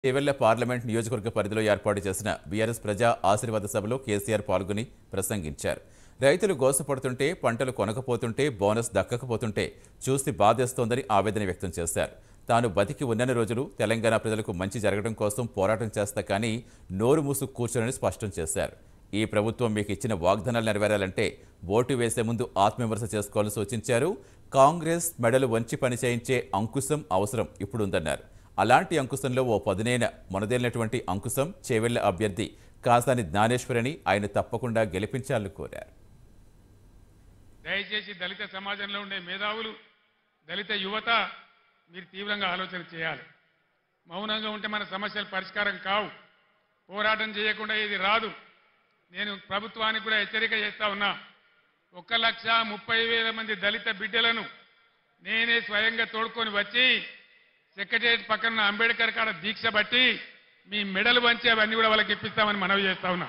Chevella parliament నియోజకవర్గ పరిధిలో ఏర్పాటు చేసిన బీఆర్ఎస్ ప్రజా ఆశీర్వాద సభలో కేసీఆర్ పాల్గొని ప్రసంగించారు. రైతులు గోసపడుతుంటే, పంటలు కొనకపోతుంటే, బోనస్ దక్కకపోతుంటే చూసి బాధేస్తోందని ఆవేదన వ్యక్తం చేశారు. తాను బతికి ఉన్నన్ని రోజులు తెలంగాణ ప్రజలకు మంచి జరగడం కోసం పోరాటం చేస్తా కానీ నోరు మూసు కూర్చోనని స్పష్టం చేశారు. ఈ ప్రభుత్వం మీకు ఇచ్చిన వాగ్దానాలు నెరవేరాలంటే ఓటు వేసే ముందు ఆత్మవిమర్శ చేసుకోవాలని సూచించారు. కాంగ్రెస్ మెడలు వంచి పని చేయించే అంకుశం అవసరం ఇప్పుడుందన్నారు. అలాంటి అంకుశంలో ఓ పదునైన మొనదేలినటువంటి అంకుశం చేవెళ్ల అభ్యర్థి కాసాని జ్ఞానేశ్వరిని ఆయన తప్పకుండా గెలిపించాలని కోరారు. దయచేసి దళిత సమాజంలో ఉండే మేధావులు, దళిత యువత మీరు తీవ్రంగా ఆలోచన చేయాలి. మౌనంగా ఉంటే మన సమస్యలు పరిష్కారం కావు. పోరాటం చేయకుండా ఇది రాదు. నేను ప్రభుత్వానికి కూడా హెచ్చరిక చేస్తా ఉన్నా. 1,30,000 మంది దళిత బిడ్డలను నేనే స్వయంగా తోడుకొని వచ్చి సెక్రటేరియట్ పక్కన అంబేద్కర్ కాడ దీక్ష బట్టి మీ మెడలు వంచి అవన్నీ కూడా వాళ్ళకి ఇప్పిస్తామని మనవి చేస్తా ఉన్నా.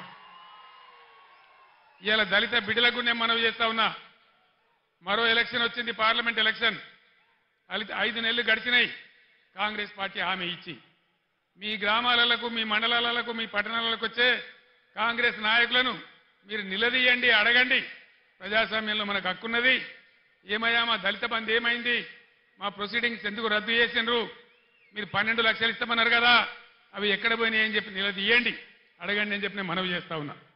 ఇవాళ దళిత బిడ్డలకు నేను మనవి చేస్తా ఉన్నా. మరో ఎలక్షన్ వచ్చింది, పార్లమెంట్ ఎలక్షన్. 5 నెలలు గడిచినాయి. కాంగ్రెస్ పార్టీ హామీ ఇచ్చి మీ గ్రామాలకు, మీ మండలాలకు, మీ పట్టణాలకు వచ్చే కాంగ్రెస్ నాయకులను మీరు నిలదీయండి, అడగండి. ప్రజాస్వామ్యంలో మనకు హక్కున్నది. ఏమయ్యా మా దళిత బంధు ఏమైంది, మా ప్రొసీడింగ్స్ ఎందుకు రద్దు చేసిండ్రు, మీరు 12 లక్షలు ఇస్తామన్నారు కదా, అవి ఎక్కడ పోయినాయి అని చెప్పి నిలదీయండి, అడగండి అని చెప్పి నేను మనవి చేస్తా ఉన్నా.